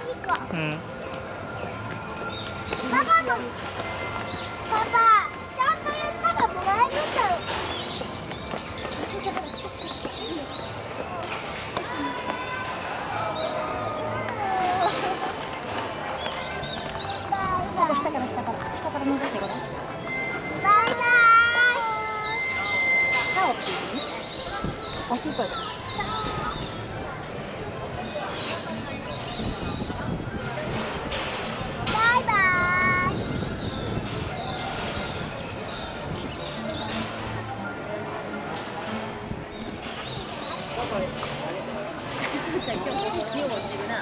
うん。 パパ、ちゃんと言ったらもらえるんだよ。 下から覗いてごらん。 バイバイ。 チャオって言うの？大きい声で。チャオ。 バイバイ。 そうちゃん今日一応落ちるな。